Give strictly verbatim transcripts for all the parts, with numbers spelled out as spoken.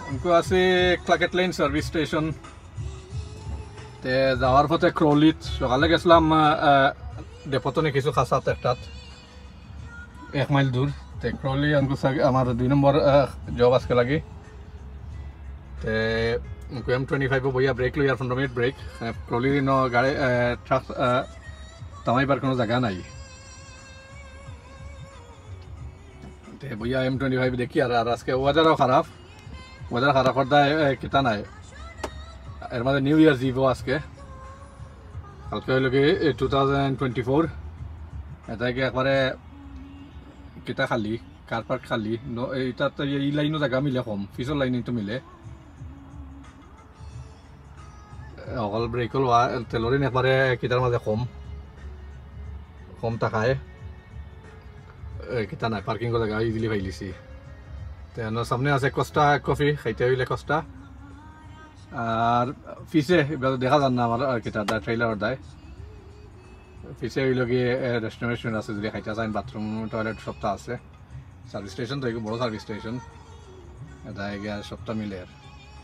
उनको আছে ক্লাকেট line service station তে যাওয়ার পথে ক্রলিত সকালে গেছিলাম ডেপোতনে কিছু খাসাত একটাত এক মাইল দূর তে ক্রলি আনকো আমার দুই নম্বর জব আজকে লাগে তে उनको एम ट्वेंटी फाइव बइया ब्रेक लो यार फंडोमेट ब्रेक क्रोली नो गाड़ी ट्रक तमाई पर कोनो जगह नहीं ते भैया एम ट्वेंटी फाइव देखिए यार आज के वेदर खराब वेदर खराब करता है कितना ना है एर मध्य न्यू ईयर इव आज के कल के लोग टू थाउजेंड ट्वेंटी फोर এটা কি একবারে কিতা খালি কার পার্ক খালি এটা তো এই লাইনও জায়গা মিলে কম ফিসর লাইন তো মিলে অকল ব্রেকল তেলরিন একবারে কিতার মাঝে কম কম টাকায় কিতা নাই পার্কিং জায়গা ইজিলি পাইলিছি তেন সামনে আছে কস্টা কফি খাইতে হইলে কস্টা আর ফিসে দেখা যান না আমার কিতা ট্রেইলার দেয় পিছে হইল গিয়ে রেস্টুরেন্ট আছে যদি খাইতে চান বাথরুম টয়লেট সবটা আছে সার্ভিস স্টেশন তো বড় সার্ভিস স্টেশন এটা গিয়ে সবটা মিলে আর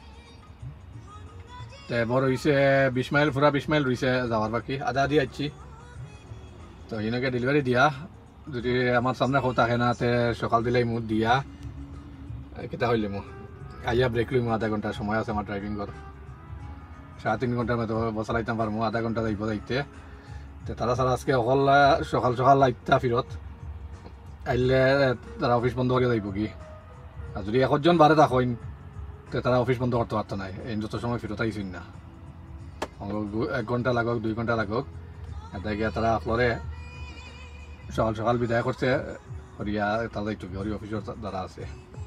তে বড় হয়েছে বিশ মাইল পুরা বিশ মাইল রয়েছে যাওয়ার বাকি আধা আধি আসছি তো এনেকে ডেলিভারি দিয়া যদি আমার সামনে কেউ থাকে না তে সকাল দিলেই মুখ দিয়া কেটা হইলে মো আইয়া ব্রেক লইমু আধা ঘন্টা সময় আছে আমার ড্রাইভিং কর সাড়ে তিন ঘন্টার মতো বসালাইতাম পারমু আধা ঘন্টা যাইব যাইতে তারা ছাড়া আজকে অকল সকাল সকাল আইতা ফিরত আইলে তারা অফিস বন্ধ করে যাইব কি আর যদি একজন বারে থাকেন তো তারা অফিস বন্ধ করতে পারতো না এই যত সময় ফিরত আইসিন না এক ঘন্টা লাগুক দুই ঘন্টা লাগুক এটা গিয়ে তারা আপনারে সকাল সকাল বিদায় করছে হরিয়া তারা একটু হরি অফিসের দ্বারা আছে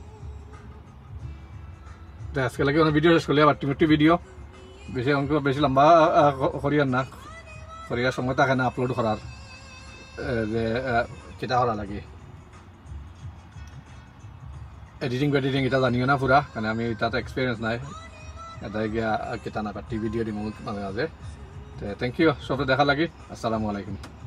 তো আজকে লাগে অনেক ভিডিও শেষ করলে আবার টিমেটি ভিডিও বেশি অঙ্ক বেশি লম্বা করিয়ার না করিয়ার সময় থাকে না আপলোড করার যে কেটা করা লাগে এডিটিং এডিটিং এটা জানিও না পুরা কারণ আমি তাতে এক্সপিরিয়েন্স নাই এটা গিয়া কেটা না পার্টি ভিডিও দিম মাঝে মাঝে থ্যাংক ইউ সব দেখা লাগে আসসালামু আলাইকুম।